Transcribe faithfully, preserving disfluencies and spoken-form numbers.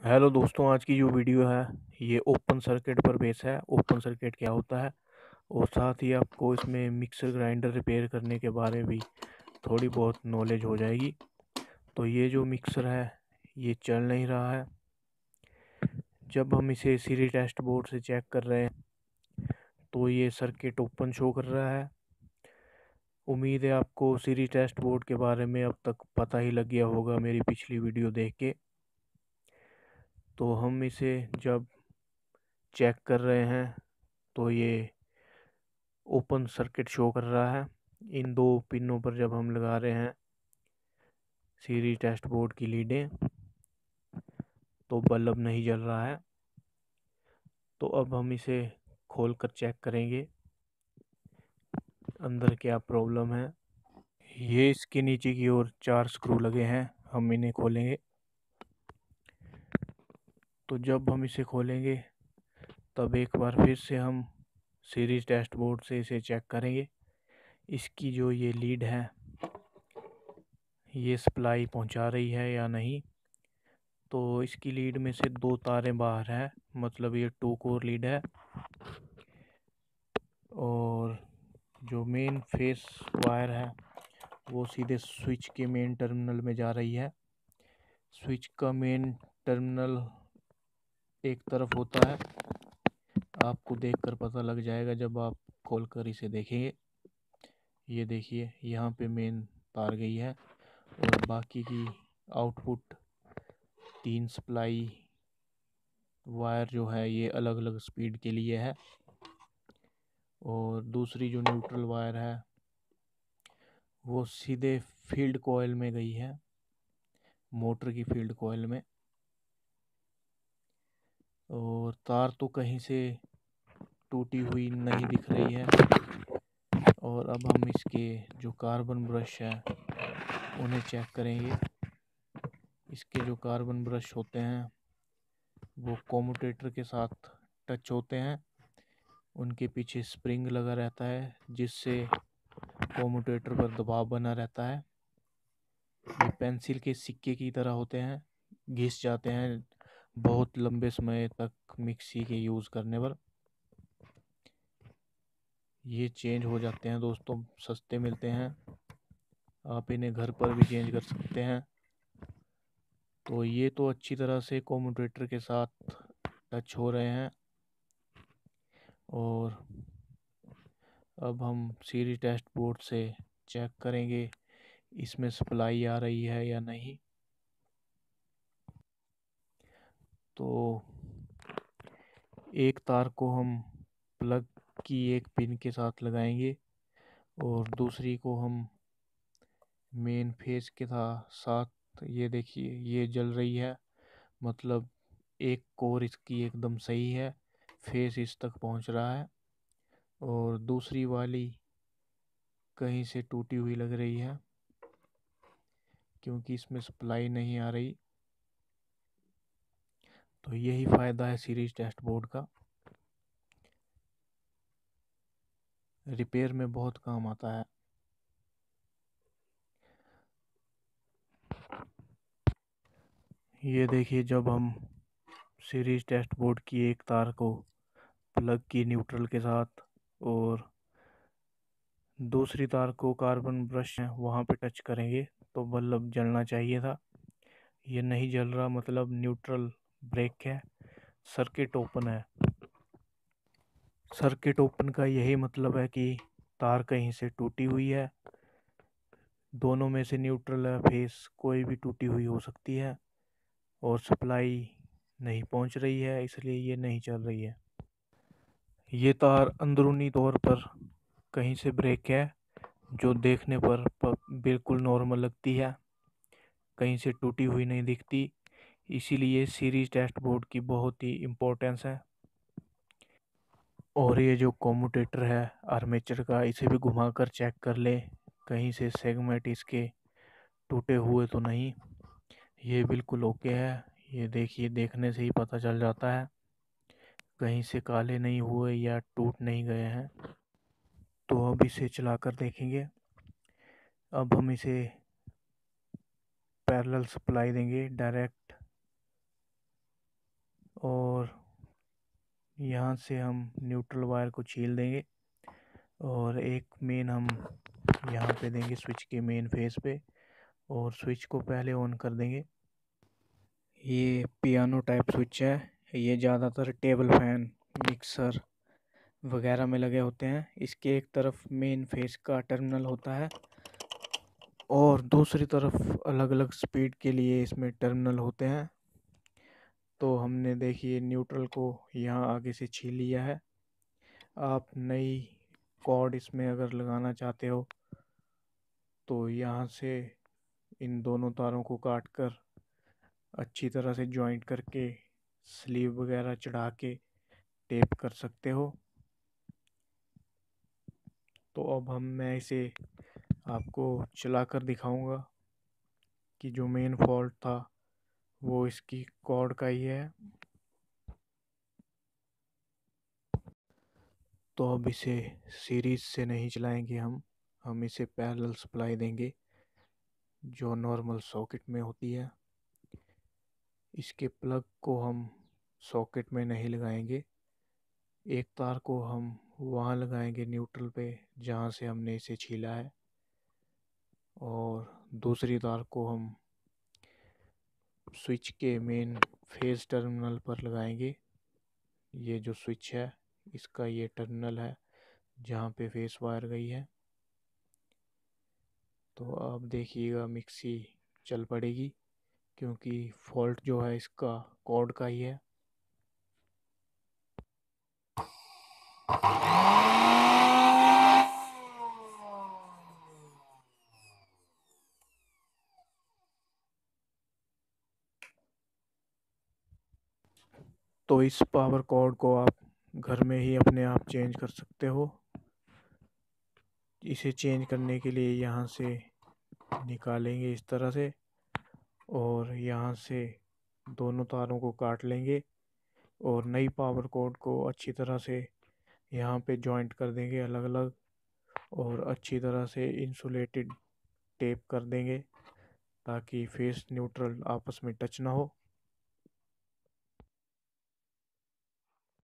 Hello दोस्तों, आज की जो वीडियो है ये ओपन सर्किट पर बेस है। ओपन सर्किट क्या होता है और साथ ही आपको इसमें मिक्सर ग्राइंडर रिपेयर करने के बारे में भी थोड़ी बहुत नॉलेज हो जाएगी। तो ये जो मिक्सर है ये चल नहीं रहा है। जब हम इसे सीरी टेस्ट बोर्ड से चेक कर रहे हैं तो ये सर्किट ओपन शो कर रहा है। उम्मीद है आपको सीरी टेस्ट बोर्ड के बारे में अब तक पता ही लग गया होगा मेरी पिछली वीडियो देख के। तो हम इसे जब चेक कर रहे हैं तो ये ओपन सर्किट शो कर रहा है। इन दो पिनों पर जब हम लगा रहे हैं सीरीज टेस्ट बोर्ड की लीडें तो बल्ब नहीं जल रहा है। तो अब हम इसे खोलकर चेक करेंगे अंदर क्या प्रॉब्लम है। ये इसके नीचे की ओर चार स्क्रू लगे हैं, हम इन्हें खोलेंगे। तो जब हम इसे खोलेंगे तब एक बार फिर से हम सीरीज टेस्ट बोर्ड से इसे चेक करेंगे। इसकी जो ये लीड है ये सप्लाई पहुंचा रही है या नहीं। तो इसकी लीड में से दो तारें बाहर है, मतलब ये टू कोर लीड है। और जो मेन फेस वायर है वो सीधे स्विच के मेन टर्मिनल में जा रही है। स्विच का मेन टर्मिनल एक तरफ होता है, आपको देखकर पता लग जाएगा जब आप खोलकर इसे देखेंगे। ये देखिए यहाँ पे मेन तार गई है और बाकी की आउटपुट तीन सप्लाई वायर जो है ये अलग अलग स्पीड के लिए है। और दूसरी जो न्यूट्रल वायर है वो सीधे फील्ड कॉइल में गई है, मोटर की फील्ड कॉइल में। और तार तो कहीं से टूटी हुई नहीं दिख रही है। और अब हम इसके जो कार्बन ब्रश है उन्हें चेक करेंगे। इसके जो कार्बन ब्रश होते हैं वो कॉम्यूटेटर के साथ टच होते हैं, उनके पीछे स्प्रिंग लगा रहता है जिससे कॉम्यूटेटर पर दबाव बना रहता है। ये पेंसिल के सिक्के की तरह होते हैं, घिस जाते हैं बहुत लंबे समय तक मिक्सी के यूज़ करने पर। ये चेंज हो जाते हैं दोस्तों, सस्ते मिलते हैं, आप इन्हें घर पर भी चेंज कर सकते हैं। तो ये तो अच्छी तरह से कॉम्यूटेटर के साथ टच हो रहे हैं। और अब हम सीरीज टेस्ट बोर्ड से चेक करेंगे इसमें सप्लाई आ रही है या नहीं। तो एक तार को हम प्लग की एक पिन के साथ लगाएंगे और दूसरी को हम मेन फेस के साथ। ये देखिए ये जल रही है, मतलब एक कोर इसकी एकदम सही है, फेस इस तक पहुंच रहा है। और दूसरी वाली कहीं से टूटी हुई लग रही है क्योंकि इसमें सप्लाई नहीं आ रही। तो यही फ़ायदा है सीरीज टेस्ट बोर्ड का, रिपेयर में बहुत काम आता है। ये देखिए जब हम सीरीज टेस्ट बोर्ड की एक तार को प्लग की न्यूट्रल के साथ और दूसरी तार को कार्बन ब्रश है वहाँ पे टच करेंगे तो बल्ब जलना चाहिए था। ये नहीं जल रहा, मतलब न्यूट्रल ब्रेक है, सर्किट ओपन है। सर्किट ओपन का यही मतलब है कि तार कहीं से टूटी हुई है, दोनों में से न्यूट्रल है फेस, कोई भी टूटी हुई हो सकती है और सप्लाई नहीं पहुंच रही है, इसलिए ये नहीं चल रही है। ये तार अंदरूनी तौर पर कहीं से ब्रेक है जो देखने पर बिल्कुल नॉर्मल लगती है, कहीं से टूटी हुई नहीं दिखती। इसीलिए सीरीज टेस्ट बोर्ड की बहुत ही इम्पोर्टेंस है। और ये जो कॉम्यूटेटर है आर्मेचर का, इसे भी घुमाकर चेक कर ले कहीं से सेगमेंट इसके टूटे हुए तो नहीं। ये बिल्कुल ओके है, ये देखिए देखने से ही पता चल जाता है, कहीं से काले नहीं हुए या टूट नहीं गए हैं। तो अब इसे चलाकर देखेंगे। अब हम इसे पैरेलल सप्लाई देंगे डायरेक्ट और यहाँ से हम न्यूट्रल वायर को छील देंगे और एक मेन हम यहाँ पे देंगे स्विच के मेन फेस पे और स्विच को पहले ऑन कर देंगे। ये पियानो टाइप स्विच है, ये ज़्यादातर टेबल फैन, मिक्सर वगैरह में लगे होते हैं। इसके एक तरफ मेन फेस का टर्मिनल होता है और दूसरी तरफ अलग अलग स्पीड के लिए इसमें टर्मिनल होते हैं। तो हमने देखिए न्यूट्रल को यहाँ आगे से छील लिया है। आप नई कॉर्ड इसमें अगर लगाना चाहते हो तो यहाँ से इन दोनों तारों को काट कर अच्छी तरह से जॉइंट करके स्लीव वगैरह चढ़ा के टेप कर सकते हो। तो अब हम मैं इसे आपको चला कर दिखाऊंगा कि जो मेन फॉल्ट था वो इसकी कॉर्ड का ही है। तो अब इसे सीरीज से नहीं चलाएंगे हम हम इसे पैरेलल सप्लाई देंगे जो नॉर्मल सॉकेट में होती है। इसके प्लग को हम सॉकेट में नहीं लगाएंगे, एक तार को हम वहाँ लगाएंगे न्यूट्रल पे जहाँ से हमने इसे छीला है और दूसरी तार को हम स्विच के मेन फेज टर्मिनल पर लगाएंगे। ये जो स्विच है इसका ये टर्मिनल है जहाँ पे फेस वायर गई है। तो आप देखिएगा मिक्सी चल पड़ेगी क्योंकि फॉल्ट जो है इसका कॉर्ड का ही है। तो इस पावर कॉर्ड को आप घर में ही अपने आप चेंज कर सकते हो। इसे चेंज करने के लिए यहाँ से निकालेंगे इस तरह से और यहाँ से दोनों तारों को काट लेंगे और नई पावर कॉर्ड को अच्छी तरह से यहाँ पे जॉइंट कर देंगे अलग अलग और अच्छी तरह से इंसुलेटेड टेप कर देंगे ताकि फेस न्यूट्रल आपस में टच ना हो।